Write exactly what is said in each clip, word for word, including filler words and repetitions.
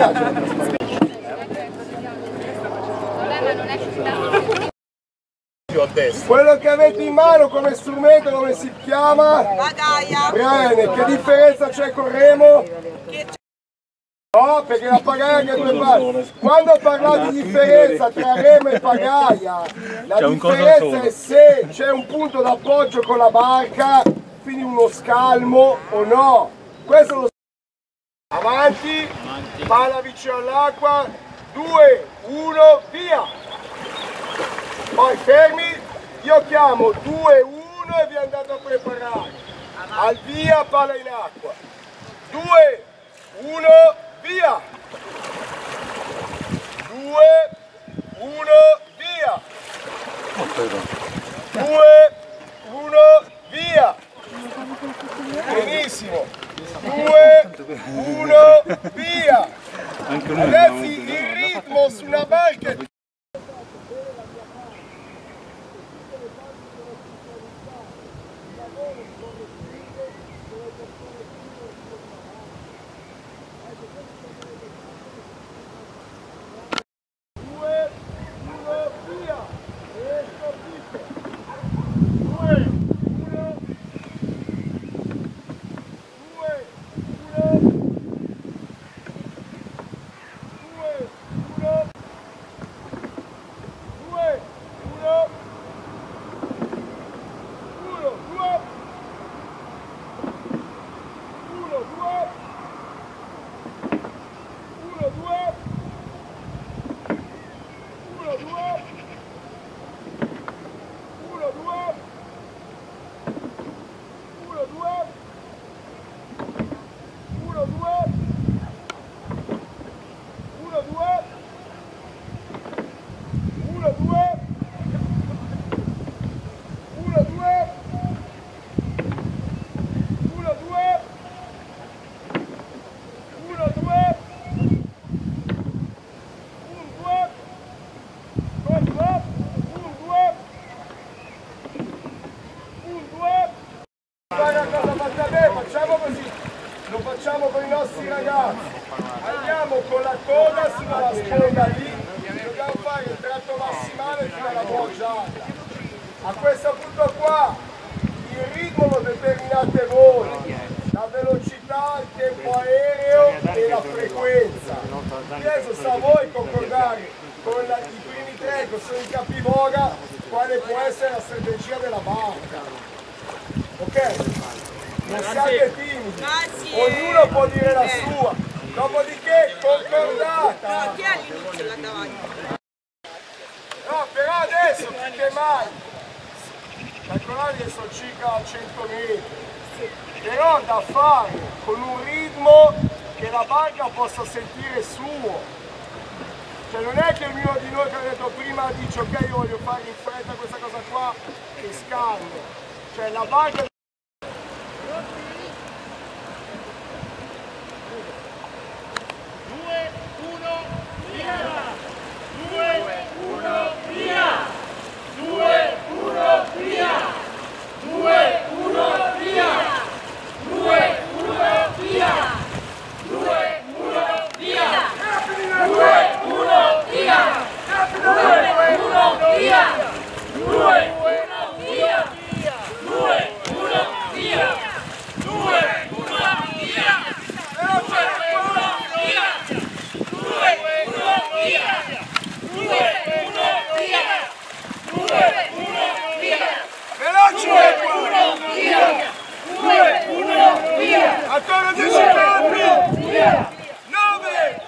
dispiace. Quello che avete in mano come strumento, come si chiama? Pagaia. Bene, che differenza c'è con Remo? No, perché la pagaia che due parti. Quando parlate di differenza tra Remo e pagaia, la differenza è se c'è un punto d'appoggio con la barca, quindi uno scalmo o no. Questo lo avanti, palla vicino all'acqua, due, uno, via! Poi fermi, io chiamo due, uno e vi andate a preparare. Al via, palla in acqua. due, uno, via! due, uno, via! due, uno, via! Benissimo! due, uno, via! Ragazzi, il ritmo su una barca è... Facciamo così, lo facciamo con i nostri ragazzi, andiamo con la coda sulla sponda lì, dobbiamo fare il tratto massimale fino alla bocciata. A questo punto qua il ritmo lo determinate voi, la velocità, il tempo aereo e la frequenza. Adesso sta a voi concordare con la, i primi tre che sono in capivoga quale può essere la strategia della barca. Ok? Non siate timidi, ognuno può dire la sua, dopodiché concordata. No, chi è all'inizio là davanti? No, però adesso più che mai, calcolate che sono circa cento metri, però da fare con un ritmo che la barca possa sentire suo. Cioè non è che ognuno di noi che ha detto prima dice ok io voglio fare in fretta questa cosa qua e scando. Cioè la barca attorno a dieci campi, nove,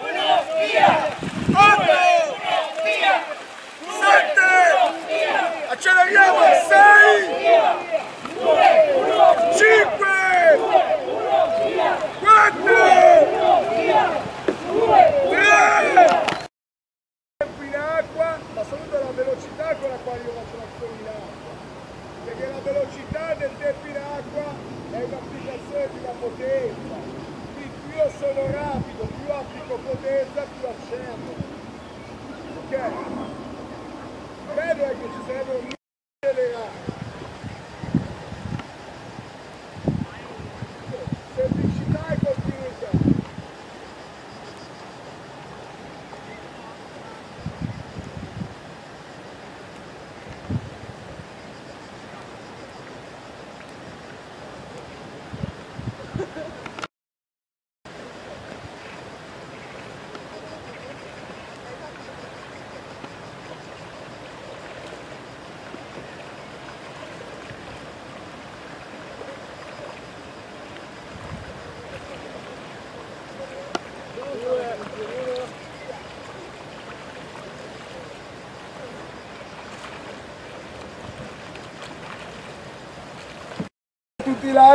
otto, sette, acceleriamo, sei, cinque, quattro, tre, tempo in acqua, ma saluto la velocità con la quale io faccio l'azione in acqua, perché la velocità del tempo in acqua è un'applicazione di una potenza, quindi più io sono rapido, più applico potenza, più accelero. Ok? Bello è che ci sarebbe un accelerato. Semplicità e continuità.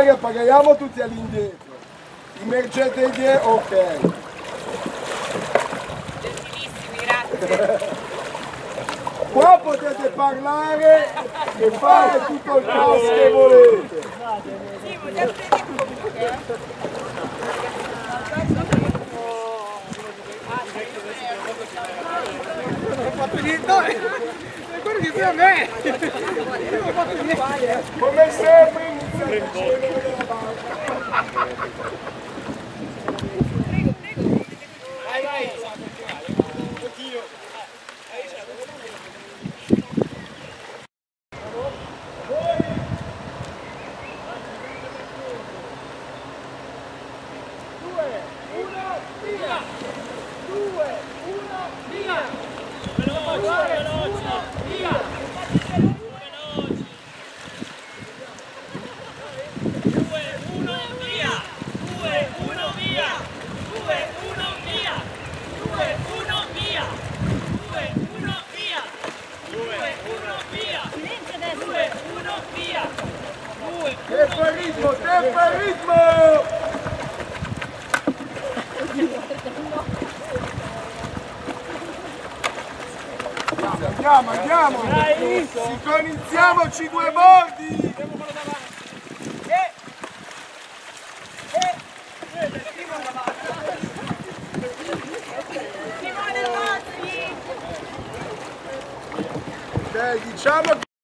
Maria, paghiamo tutti all'indietro. Immergete dietro, ok. Gentilissimi, grazie. Qua potete parlare e fare tutto il caos che volete. Sì, vogliamo vedere comunque. Ho fatto niente, no, è quello che a me! Io ho fatto niente! Come sempre inizia il cielo della banca. Vai, vai! Tempo e ritmo, tempo e ritmo! Andiamo, andiamo! Sincronizziamoci due bordi! Ok, diciamo